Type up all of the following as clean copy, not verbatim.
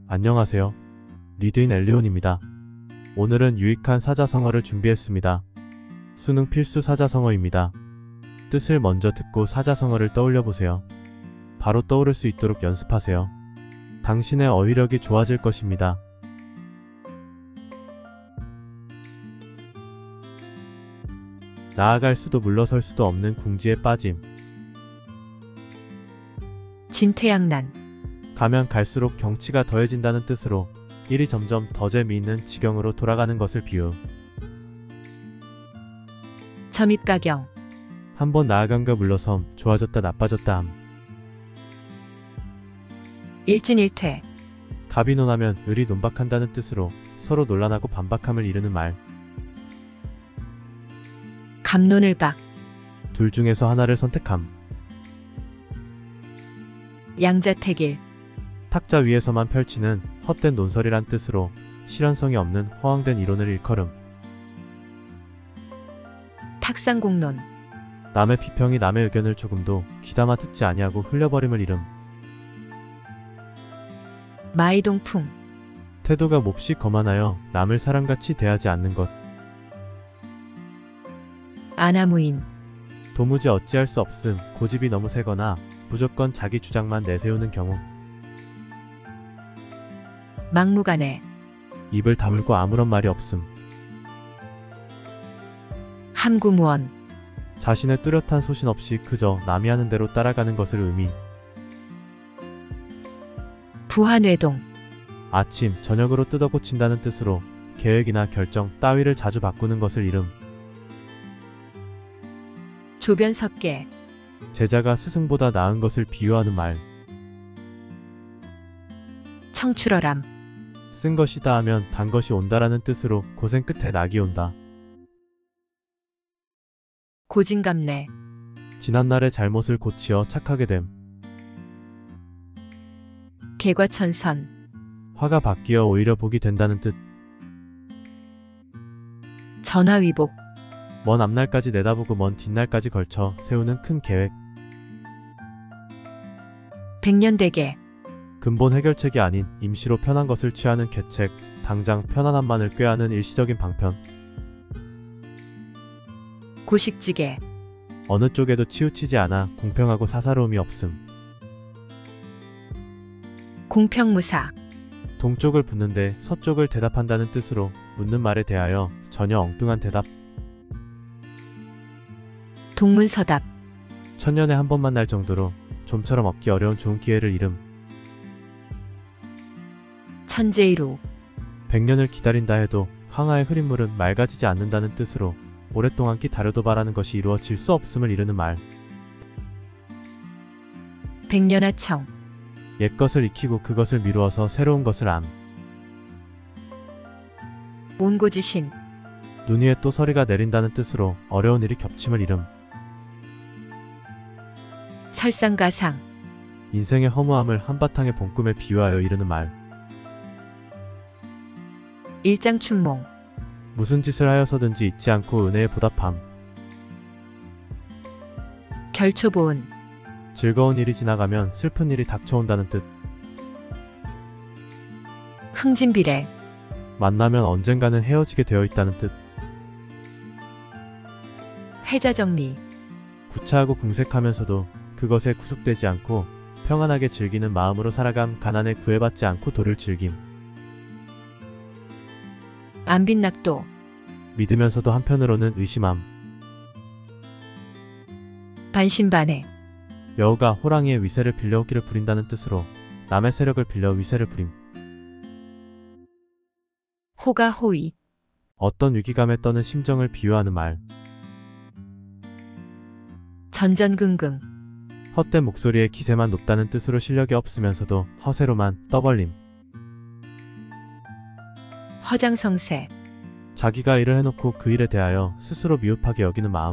안녕하세요. 리드인 엘리온입니다. 오늘은 유익한 사자성어를 준비했습니다. 수능 필수 사자성어입니다. 뜻을 먼저 듣고 사자성어를 떠올려보세요. 바로 떠오를 수 있도록 연습하세요. 당신의 어휘력이 좋아질 것입니다. 나아갈 수도 물러설 수도 없는 궁지에 빠짐. 진퇴양난. 가면 갈수록 경치가 더해진다는 뜻으로 일이 점점 더 재미있는 지경으로 돌아가는 것을 비유. 점입가경. 한번 나아간가 물러섬, 좋아졌다 나빠졌다 함. 일진일퇴. 갑이 논하면 을이 논박한다는 뜻으로 서로 논란하고 반박함을 이르는 말. 갑론을박. 둘 중에서 하나를 선택함. 양자택일. 탁자 위에서만 펼치는 헛된 논설이란 뜻으로 실현성이 없는 허황된 이론을 일컬음. 탁상공론. 남의 비평이 남의 의견을 조금도 귀담아 듣지 아니하고 흘려버림을 이름. 마이동풍. 태도가 몹시 거만하여 남을 사람같이 대하지 않는 것. 아나무인. 도무지 어찌할 수 없음, 고집이 너무 세거나 무조건 자기 주장만 내세우는 경우. 막무가내. 입을 다물고 아무런 말이 없음. 함구무언. 자신의 뚜렷한 소신 없이 그저 남이 하는 대로 따라가는 것을 의미. 부하뇌동. 아침, 저녁으로 뜯어고친다는 뜻으로 계획이나 결정 따위를 자주 바꾸는 것을 이름. 조변석계. 제자가 스승보다 나은 것을 비유하는 말. 청출어람. 쓴 것이다 하면 단 것이 온다라는 뜻으로 고생 끝에 낙이 온다. 고진감래. 지난날의 잘못을 고치어 착하게 됨. 개과천선. 화가 바뀌어 오히려 복이 된다는 뜻. 전화위복. 먼 앞날까지 내다보고 먼 뒷날까지 걸쳐 세우는 큰 계획. 백년대계. 근본 해결책이 아닌 임시로 편한 것을 취하는 계책, 당장 편안함만을 꾀하는 일시적인 방편. 고식지계. 어느 쪽에도 치우치지 않아 공평하고 사사로움이 없음. 공평무사. 동쪽을 묻는데 서쪽을 대답한다는 뜻으로 묻는 말에 대하여 전혀 엉뚱한 대답. 동문서답. 천년에 한 번 만날 정도로 좀처럼 얻기 어려운 좋은 기회를 잃음. 천재이루. 100년을 기다린다 해도 황하의 흐린 물은 맑아지지 않는다는 뜻으로 오랫동안 기다려도 바라는 것이 이루어질 수 없음을 이르는 말. 백년하청. 옛것을 익히고 그것을 미루어서 새로운 것을 암. 온고지신. 눈 위에 또 서리가 내린다는 뜻으로 어려운 일이 겹침을 이름. 설상가상. 인생의 허무함을 한바탕의 봄꿈에 비유하여 이르는 말. 일장춘몽. 무슨 짓을 하여서든지 잊지 않고 은혜에 보답함. 결초보은. 즐거운 일이 지나가면 슬픈 일이 닥쳐온다는 뜻. 흥진비례. 만나면 언젠가는 헤어지게 되어 있다는 뜻. 회자정리. 구차하고 궁색하면서도 그것에 구속되지 않고 평안하게 즐기는 마음으로 살아감. 가난에 구애받지 않고 도를 즐김. 안빈낙도. 믿으면서도 한편으로는 의심함. 반신반의. 여우가 호랑이의 위세를 빌려 호기를 부린다는 뜻으로 남의 세력을 빌려 위세를 부림. 호가호의. 어떤 위기감에 떠는 심정을 비유하는 말. 전전긍긍. 헛된 목소리에 기세만 높다는 뜻으로 실력이 없으면서도 허세로만 떠벌림. 허장성세. 자기가 일을 해놓고 그 일에 대하여 스스로 미흡하게 여기는 마음.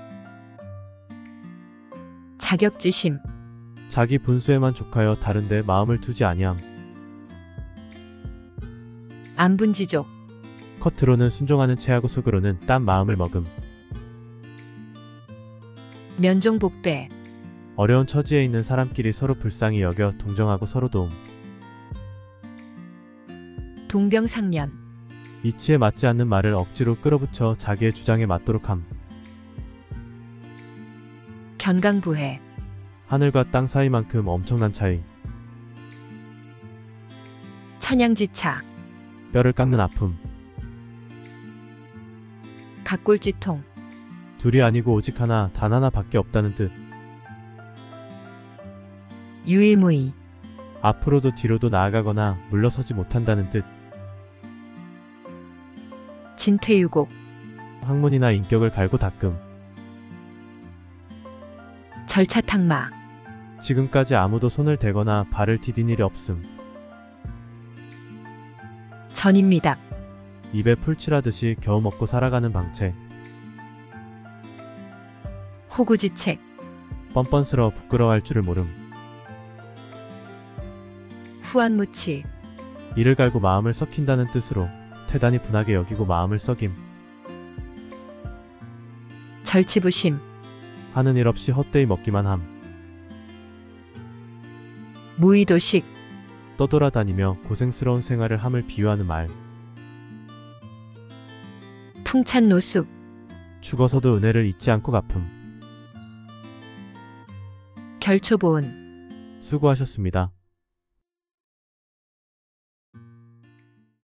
자격지심. 자기 분수에만 족하여 다른데 마음을 두지 아니함. 안분지족. 겉으로는 순종하는 체하고 속으로는 딴 마음을 먹음. 면종복배. 어려운 처지에 있는 사람끼리 서로 불쌍히 여겨 동정하고 서로 도움. 동병상련. 이치에 맞지 않는 말을 억지로 끌어붙여 자기의 주장에 맞도록 함. 견강부회. 하늘과 땅 사이만큼 엄청난 차이. 천양지차. 뼈를 깎는 아픔. 각골지통. 둘이 아니고 오직 하나, 단 하나밖에 없다는 뜻. 유일무이. 앞으로도 뒤로도 나아가거나 물러서지 못한다는 뜻. 진퇴유곡. 학문이나 인격을 갈고 닦음. 절차탕마. 지금까지 아무도 손을 대거나 발을 디딘 일이 없음. 전입미답. 입에 풀칠하듯이 겨우 먹고 살아가는 방채. 호구지책. 뻔뻔스러워 부끄러워할 줄을 모름. 후안무치. 이를 갈고 마음을 썩힌다는 뜻으로 태단이 분하게 여기고 마음을 썩임. 절치부심. 하는 일 없이 헛되이 먹기만 함. 무의도식. 떠돌아다니며 고생스러운 생활을 함을 비유하는 말. 풍찬노숙. 죽어서도 은혜를 잊지 않고 갚음. 결초보은. 수고하셨습니다.